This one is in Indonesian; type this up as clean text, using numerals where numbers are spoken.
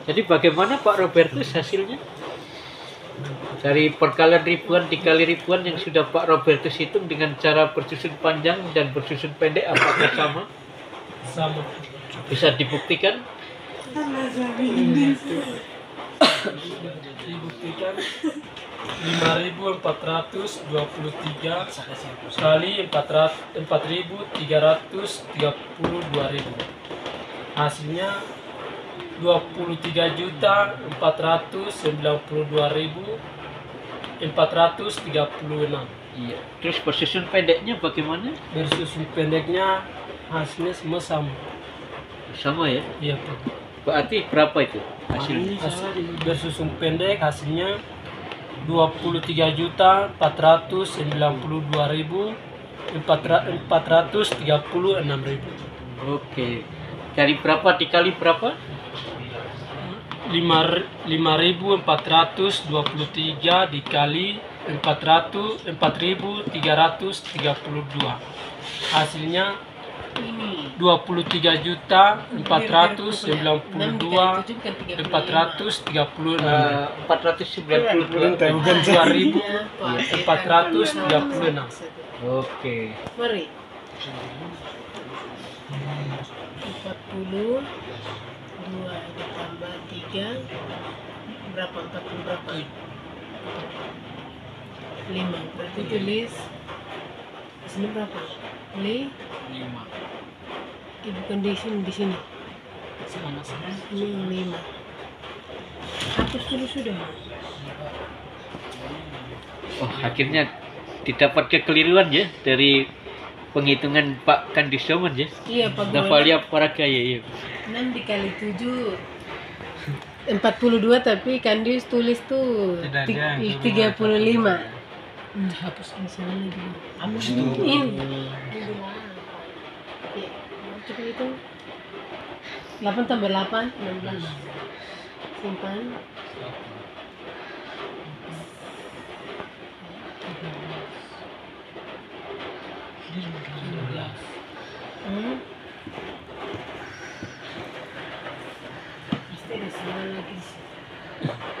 Jadi bagaimana Pak Robertus hasilnya? Dari perkalian ribuan dikali ribuan yang sudah Pak Robertus hitung dengan cara bersusun panjang dan bersusun pendek, apakah sama? Sama. Bisa dibuktikan? Dibuktikan 5.423 kali 4.332.000. Hasilnya 23.492.436. Iya. Terus bersusun pendeknya bagaimana? Bersusun pendeknya hasilnya semua sama. Sama ya? Iya, Pak. Berarti berapa itu hasilnya? Bersusun pendek hasilnya 23.492.436. Oke. Dari berapa dikali berapa? 5.423 dikali 4.332. Hasilnya 23.492.436. 492.436. Oke. Mari. 40 2 ditambah 3 berapa? 40 berapa? 5. Berarti tulis di sini berapa? 5. Bukan di sini. Ini 5. Hapus dulu sudah. Oh, akhirnya didapat kekeliruan ya dari penghitungan Pak Kandisoman ya. Iya, Pak. Navalia Paragaya ya. 6 dikali 7 42, tapi Kandis tulis tuh 35. Hapus di sana lagi. Hapus tuh. Ini. Coba itu 8 tambah 8 16. Simpan. Pasti ada salah lagi.